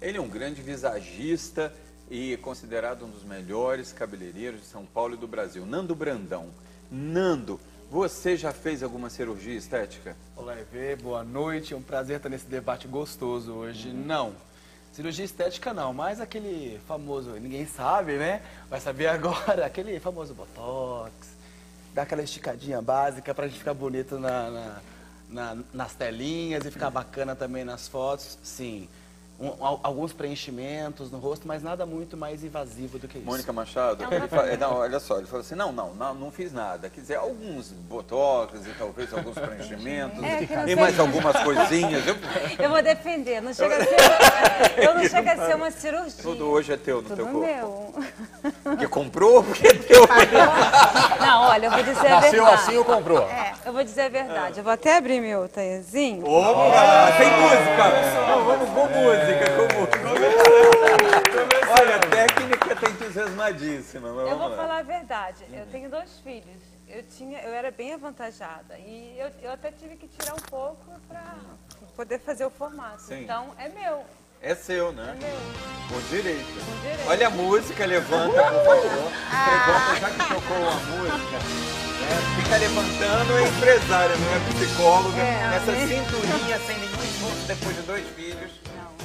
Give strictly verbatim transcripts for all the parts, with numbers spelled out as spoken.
Ele é um grande visagista e considerado um dos melhores cabeleireiros de São Paulo e do Brasil. Nando Brandão. Nando, você já fez alguma cirurgia estética? Olá, Evê, boa noite. É um prazer estar nesse debate gostoso hoje. Hum. Não. Cirurgia estética não, mas aquele famoso, ninguém sabe, né? Vai saber agora, aquele famoso botox, dá aquela esticadinha básica pra gente ficar bonito na, na, na, nas telinhas e ficar bacana também nas fotos, sim. Um, alguns preenchimentos no rosto, mas nada muito mais invasivo do que isso. Mônica Machado, ele fala, não, olha só, ele falou assim, não, não, não, não fiz nada. Quer dizer, alguns botox e talvez alguns preenchimentos é, e mais algumas coisinhas. Eu... eu vou defender, não chega a ser, eu não chega a ser uma cirurgia. Tudo hoje é teu no Tudo teu corpo. Meu. Porque comprou, porque é teu. Não, olha, eu vou dizer a Nasceu verdade. assim ou comprou? É, eu vou dizer a verdade. Eu vou até abrir meu taierzinho. Opa, tem música. Não, vamos com música. Como... Olha, a técnica tá entusiasmadíssima. Eu vou falar a verdade. Eu tenho dois filhos. Eu, tinha, eu era bem avantajada. E eu, eu até tive que tirar um pouco para poder fazer o formato. Sim. Então, é meu. É seu, né? É meu. Por direito. Por direito. Olha a música, levanta, por favor. Ah. Levanta, já que tocou a música. Né? Fica levantando, é empresária, não é psicóloga. É, Nessa é. cinturinha, sem nenhum esforço, depois de dois filhos.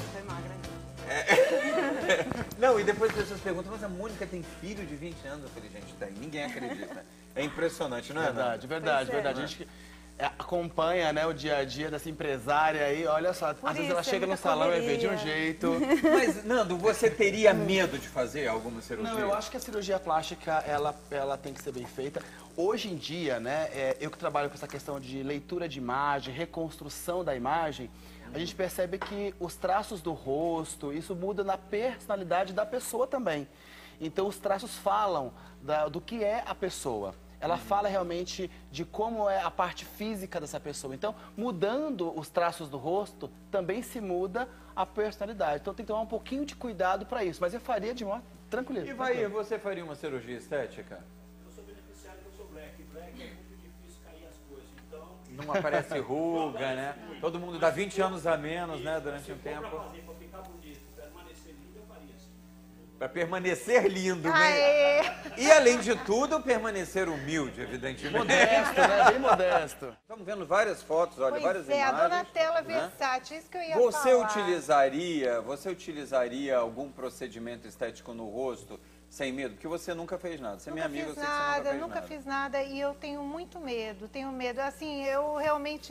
É. Não, e depois as pessoas perguntam, mas a Mônica tem filho de vinte anos? Eu falei, gente, tem, ninguém acredita. É impressionante, não é? Verdade, não? verdade, pois verdade. É. A gente acompanha, né, o dia a dia dessa empresária aí, olha só, Por às vezes ela chega no salão e vê de um jeito. Mas, Nando, você teria medo de fazer alguma cirurgia? Não, eu acho que a cirurgia plástica, ela, ela tem que ser bem feita. Hoje em dia, né, é, eu que trabalho com essa questão de leitura de imagem, reconstrução da imagem, a gente percebe que os traços do rosto, isso muda na personalidade da pessoa também. Então, os traços falam da, do que é a pessoa. Ela uhum. fala realmente de como é a parte física dessa pessoa. Então, mudando os traços do rosto, também se muda a personalidade. Então, tem que tomar um pouquinho de cuidado para isso. Mas eu faria de modo tranquilo. E vai, você faria uma cirurgia estética? Eu sou beneficiário, eu sou black. Black é muito difícil cair as coisas, então... Não aparece ruga, né? Todo mundo dá vinte anos a menos, né, durante um tempo. Para fazer, para ficar bonito, permanecer lindo, eu faria assim. Para permanecer lindo, né? E além de tudo, permanecer humilde, evidentemente. Modesto, né? Bem modesto. Estamos vendo várias fotos, olha, pois várias é, imagens. a Donatella né? Versace, isso que eu ia você falar. Utilizaria, você utilizaria algum procedimento estético no rosto sem medo? Porque você nunca fez nada. Você é minha amiga, eu sei que você nunca fez nunca nada. fiz nada e eu tenho muito medo, tenho medo. Assim, eu realmente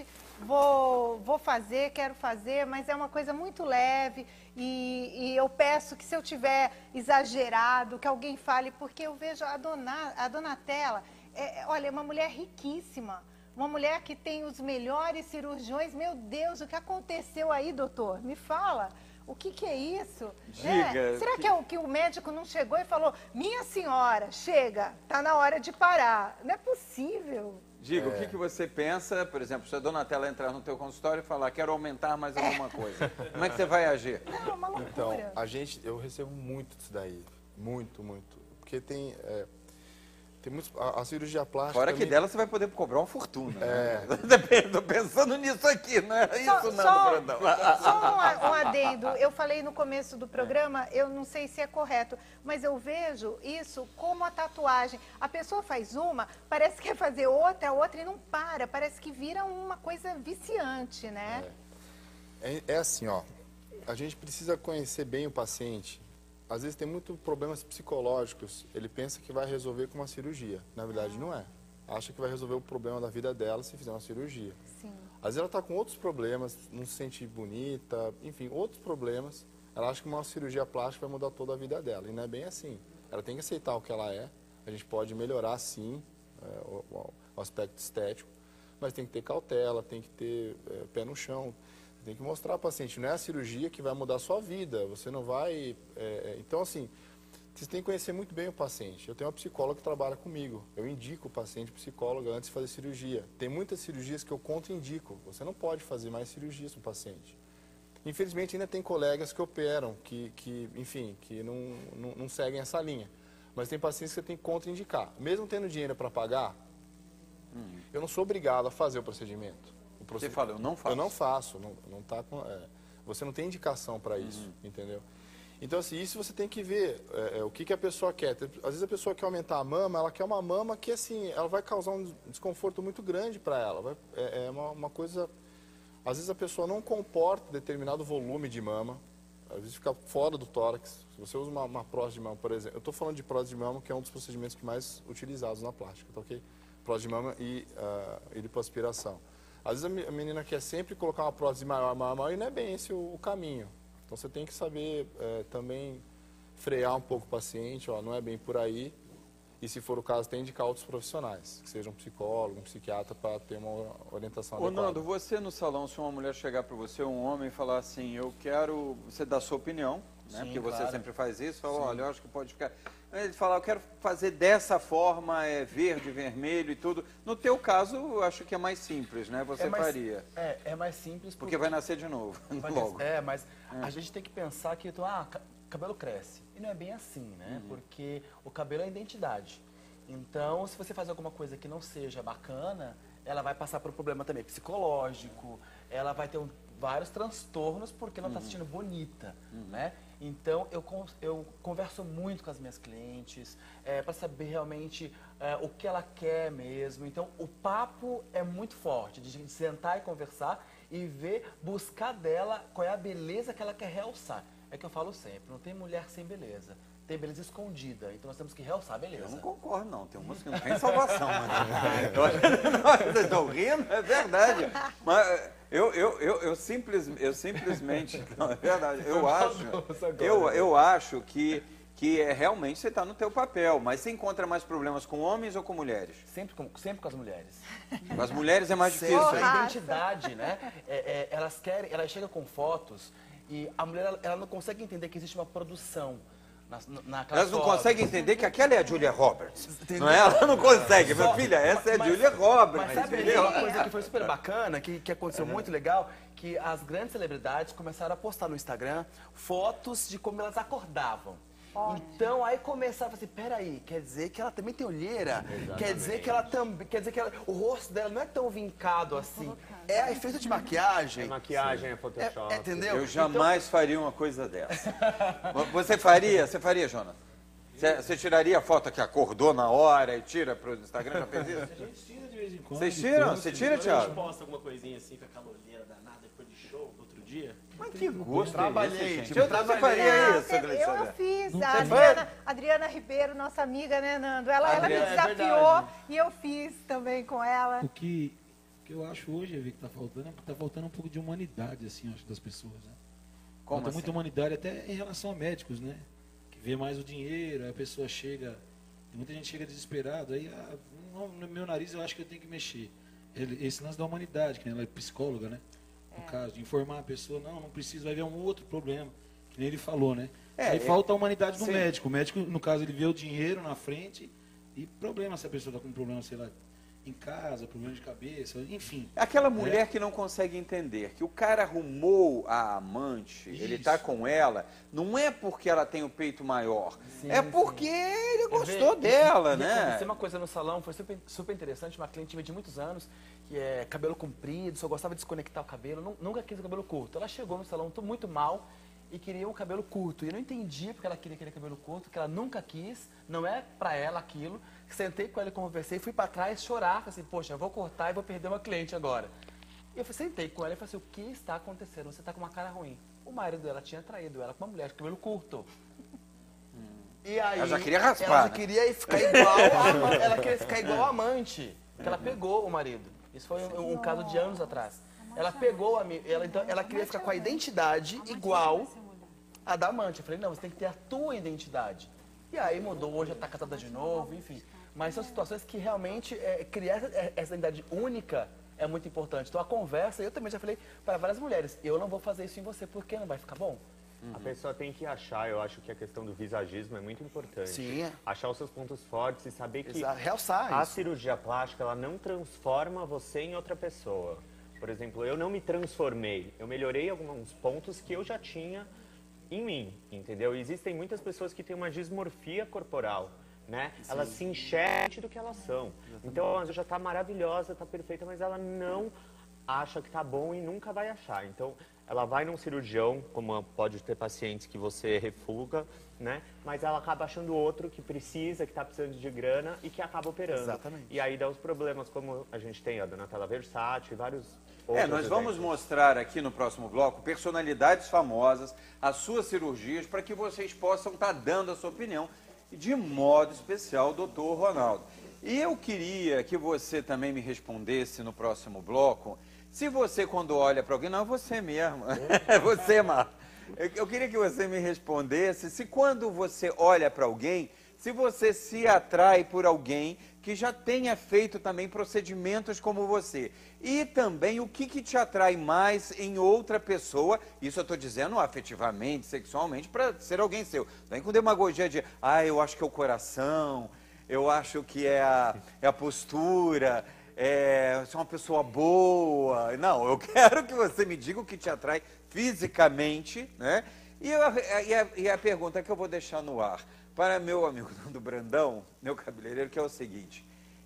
vou, vou fazer, quero fazer, mas é uma coisa muito leve e, e eu peço que se eu tiver exagerado, que alguém fale, porque eu vejo a, dona, a Donatella, é, olha, é uma mulher riquíssima. Uma mulher que tem os melhores cirurgiões. Meu Deus, o que aconteceu aí, doutor? Me fala. O que, que é isso? Diga. É. Será que, é o, que o médico não chegou e falou, minha senhora, chega, tá na hora de parar? Não é possível. Diga, É. o que, que você pensa, por exemplo, se a Donatella entrar no teu consultório e falar, quero aumentar mais alguma coisa, como é que você vai agir? Não, é uma loucura. Então, a gente, eu recebo muito disso daí, muito, muito, porque tem, é, tem muitos, a, a cirurgia plástica... Fora que me... dela você vai poder cobrar uma fortuna. É. Né? Tô pensando nisso aqui, não é Só, isso, só, Nando Brandão. só um, um adendo, eu falei no começo do programa, eu não sei se é correto, mas eu vejo isso como a tatuagem. A pessoa faz uma, parece que quer fazer outra, outra e não para, parece que vira uma coisa viciante, né? É, é assim, ó, a gente precisa conhecer bem o paciente. Às vezes tem muitos problemas psicológicos, ele pensa que vai resolver com uma cirurgia, na verdade não é. Acha que vai resolver o problema da vida dela se fizer uma cirurgia. Sim. Às vezes ela está com outros problemas, não se sente bonita, enfim, outros problemas. Ela acha que uma cirurgia plástica vai mudar toda a vida dela. E não é bem assim. Ela tem que aceitar o que ela é. A gente pode melhorar, sim, é, o, o aspecto estético. Mas tem que ter cautela, tem que ter é, pé no chão. Tem que mostrar ao paciente, não é a cirurgia que vai mudar a sua vida. Você não vai... É, então, assim... Você tem que conhecer muito bem o paciente. Eu tenho uma psicóloga que trabalha comigo. Eu indico o paciente psicóloga antes de fazer cirurgia. Tem muitas cirurgias que eu contraindico. Você não pode fazer mais cirurgias no paciente. Infelizmente, ainda tem colegas que operam, que, que enfim, que não, não, não seguem essa linha. Mas tem pacientes que você tem que contraindicar. Mesmo tendo dinheiro para pagar, hum. eu não sou obrigado a fazer o procedimento. O proced... Você fala, eu não faço. Eu não faço. Não, não tá com, é... Você não tem indicação para isso, uhum. entendeu? Então, assim, isso você tem que ver é, é, o que, que a pessoa quer. Às vezes a pessoa quer aumentar a mama, ela quer uma mama que, assim, ela vai causar um desconforto muito grande para ela. Vai, é é uma, uma coisa... Às vezes a pessoa não comporta determinado volume de mama, às vezes fica fora do tórax. Se você usa uma, uma prótese de mama, por exemplo... Eu estou falando de prótese de mama, que é um dos procedimentos que mais utilizados na plástica, tá ok? Prótese de mama e, uh, e lipoaspiração. Às vezes a menina quer sempre colocar uma prótese maior, maior, maior, e não é bem esse o, o caminho. Então você tem que saber é, também frear um pouco o paciente, ó, não é bem por aí. E se for o caso, tem que indicar outros profissionais, que seja um psicólogo, um psiquiatra, para ter uma orientação Ô, adequada. Nando, você no salão, se uma mulher chegar para você, um homem, e falar assim, eu quero... Você dá a sua opinião, né? Sim, Porque você claro. sempre faz isso, fala, Sim. olha, eu acho que pode ficar... Ele fala, eu quero fazer dessa forma, é verde, vermelho e tudo. No teu caso, eu acho que é mais simples, né? Você é mais, faria. É, é mais simples. Porque, porque vai nascer de novo, vai logo. É, mas é. a gente tem que pensar que, ah, cabelo cresce. E não é bem assim, né? Uhum. Porque o cabelo é identidade. Então, se você faz alguma coisa que não seja bacana, ela vai passar por um problema também psicológico, ela vai ter um, vários transtornos porque não está se sentindo bonita, uhum. né? Então, eu, eu converso muito com as minhas clientes é, para saber realmente é, o que ela quer mesmo. Então, o papo é muito forte, de a gente sentar e conversar e ver, buscar dela qual é a beleza que ela quer realçar. É que eu falo sempre, não tem mulher sem beleza. Tem beleza escondida, então nós temos que realçar a beleza. Eu não concordo, não. Tem umas que não tem salvação. Mas... eu acho que não, vocês estão rindo, é verdade. Mas eu, eu, eu, eu, simples, eu simplesmente... Não, é verdade. Eu acho, eu, eu acho que, que é, realmente você está no teu papel. Mas você encontra mais problemas com homens ou com mulheres? Sempre com, sempre com as mulheres. Com as mulheres é mais difícil. É a identidade, né? É, é, elas querem, elas chegam com fotos e a mulher ela, ela não consegue entender que existe uma produção. Na, na Elas não foto. conseguem entender que aquela é a Julia Roberts. Entendeu? Não é? Ela não consegue. Minha filha, essa é a Julia Roberts. Mas sabe uma coisa que foi super bacana, que, que aconteceu muito legal, que as grandes celebridades começaram a postar no Instagram fotos de como elas acordavam. Então, aí começava assim, peraí, quer dizer que ela também tem olheira? Exatamente. Quer dizer que ela também, quer dizer que ela, o rosto dela não é tão vincado assim. É efeito de maquiagem. É maquiagem, Sim. é Photoshop. É, é, entendeu? Eu jamais então... faria uma coisa dessa. Você faria? Você faria, Jonas? Você, você tiraria a foto que acordou na hora e tira para o Instagram? Já fez isso? A gente tira de vez em quando. Vocês tiram? Você tira, Thiago? A gente posta alguma coisinha assim com aquela olheira danada depois de show, no outro dia. Mas que gosto trabalhei, gente. tipo, Eu trabalhei. faria Não, isso, eu, eu fiz. A Adriana, Adriana Ribeiro, nossa amiga, né, Nando? Ela, ela me desafiou é e eu fiz também com ela. O que, que eu acho hoje, Evi, que está faltando, é que está faltando um pouco de humanidade, assim, acho, das pessoas, né? Como Falta assim? muita humanidade, até em relação a médicos, né? Que vê mais o dinheiro, aí a pessoa chega... Muita gente chega desesperado, aí ah, no meu nariz eu acho que eu tenho que mexer. Ele, esse lance da humanidade, que ela é psicóloga, né? No é. caso, de informar a pessoa, não, não precisa, vai ver um outro problema, que nem ele falou, né? É, aí é, falta a humanidade do sim. médico. O médico, no caso, ele vê o dinheiro na frente e problema se a pessoa está com um problema, sei lá, em casa, problema de cabeça, enfim. Aquela mulher é. que não consegue entender que o cara arrumou a amante, Isso. ele está com ela, não é porque ela tem o peito maior, sim, é porque sim. ele gostou é, dela, e, né? Aconteceu uma coisa no salão, foi super, super interessante, uma cliente minha de muitos anos, que é cabelo comprido, só gostava de desconectar o cabelo, nunca quis o cabelo curto. Ela chegou no salão, tô muito mal, e queria um cabelo curto. E eu não entendi porque ela queria aquele cabelo curto, que ela nunca quis, não é pra ela aquilo. Sentei com ela e conversei, fui pra trás chorar, falei assim, poxa, eu vou cortar e vou perder uma cliente agora. E eu sentei com ela e falei assim, o que está acontecendo? Você tá com uma cara ruim. O marido dela tinha traído ela com uma mulher de cabelo curto. Hum. E aí, ela já queria raspar, Ela já né? queria ficar igual a, ela queria ficar igual a amante, que ela pegou o marido. Isso foi um, um caso de anos atrás. Ela pegou a ela então ela queria ficar com a identidade igual a da amante. Eu falei, não, você tem que ter a tua identidade. E aí mudou, hoje ela está casada de novo, enfim. Mas são situações que realmente é, criar essa identidade única é muito importante. Então a conversa, eu também já falei para várias mulheres, eu não vou fazer isso em você porque não vai ficar bom. Uhum. A pessoa tem que achar, eu acho que a questão do visagismo é muito importante. Sim. Achar os seus pontos fortes e saber que Exato. Realçar a isso. cirurgia plástica, ela não transforma você em outra pessoa. Por exemplo, eu não me transformei, eu melhorei alguns pontos que eu já tinha em mim, entendeu? Existem muitas pessoas que têm uma dismorfia corporal, né? Sim. Elas se enxergam do que elas são. Exatamente. Então, ela já está maravilhosa, está perfeita, mas ela não acha que está bom e nunca vai achar. Então, ela vai num cirurgião, como pode ter pacientes que você refuga, né? Mas ela acaba achando outro que precisa, que está precisando de grana e que acaba operando. Exatamente. E aí dá os problemas, como a gente tem a Donatella Versace e vários É, outros nós vamos exemplos. mostrar aqui no próximo bloco personalidades famosas, as suas cirurgias, para que vocês possam estar dando a sua opinião, de modo especial, doutor Ronaldo. E eu queria que você também me respondesse no próximo bloco, se você, quando olha para alguém, não, é você mesmo, é você, Mar. Eu, eu queria que você me respondesse se quando você olha para alguém, se você se atrai por alguém que já tenha feito também procedimentos como você. E também o que, que te atrai mais em outra pessoa, isso eu estou dizendo afetivamente, sexualmente, para ser alguém seu. Não vem com demagogia de, ah, eu acho que é o coração, eu acho que é a, é a postura, é, você é uma pessoa boa. Não, eu quero que você me diga o que te atrai fisicamente, né? E, eu, e, a, e a pergunta que eu vou deixar no ar para meu amigo do Brandão, meu cabeleireiro, que é o seguinte: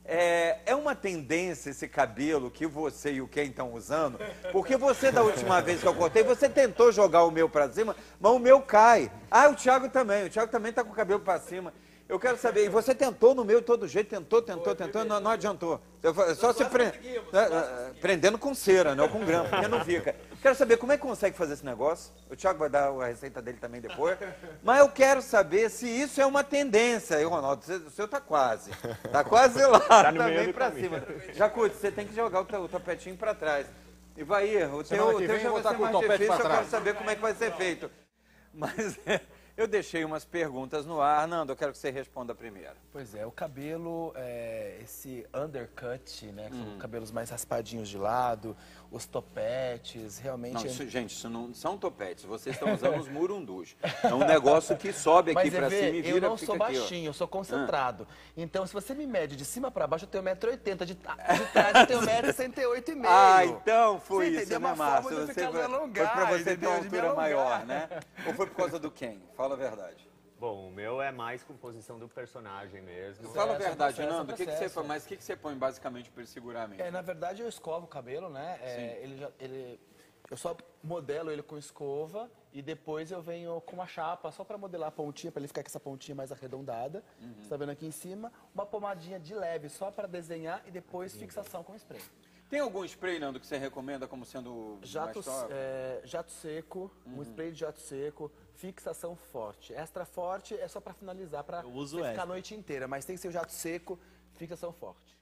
é, é uma tendência esse cabelo que você e o Ken estão usando? Porque você, da última vez que eu cortei, você tentou jogar o meu para cima, mas o meu cai. Ah, o Thiago também, o Thiago também está com o cabelo para cima. Eu quero saber, e você tentou no meu de todo jeito, tentou, tentou, tentou, não, não adiantou. Eu, só se pre... prendendo com cera, não com grama, porque não fica. Quero saber como é que consegue fazer esse negócio. O Thiago vai dar a receita dele também depois. Mas eu quero saber se isso é uma tendência. E, Ronaldo, o seu tá quase. Tá quase lá, Tá no meio também do pra caminho. cima. Jacute, você tem que jogar o, ta- o tapetinho pra trás. E vai ir, o teu, Semana o que teu vem já eu vai vou ser tá com o mais topete difícil, pra eu quero trás. saber como é que vai ser feito. Mas é, eu deixei umas perguntas no ar. Nando, eu quero que você responda primeiro. Pois é, o cabelo, é, esse undercut, né, que são cabelos mais raspadinhos de lado, os topetes, realmente... Não, é- isso, gente, isso não são topetes, vocês estão usando os murundus. É um negócio que sobe aqui Mas, pra Evê, cima e vira, eu não fica sou aqui, ó. baixinho, eu sou concentrado. Então, se você me mede de cima pra baixo, eu tenho um metro e oitenta. De, ta- de trás, eu tenho um metro e sessenta e oito e meio. Ah, então foi Você isso, entendeu? né, Uma forma Márcio? de eu Você ficar foi, me alongar, foi pra você ter entendeu? uma De me altura alongar. maior, né? Ou foi por causa do quem? Fala a verdade. Bom, o meu é mais composição do personagem mesmo. Fala a Processo, verdade, processo, Nando. O que, que você processo. põe? Mas o que, que você põe basicamente para ele segurar mesmo? É, na verdade, eu escovo o cabelo, né? É, ele já, ele, eu só modelo ele com escova e depois eu venho com uma chapa só para modelar a pontinha, para ele ficar com essa pontinha mais arredondada. Você tá vendo aqui em cima? Uma pomadinha de leve só para desenhar e depois fixação com spray. Tem algum spray, Nando, que você recomenda como sendo Jato, mais top? é, jato seco, um spray de jato seco, fixação forte. Extra forte é só para finalizar, para Eu uso ficar extra. a noite inteira, mas tem que ser o jato seco, fixação forte.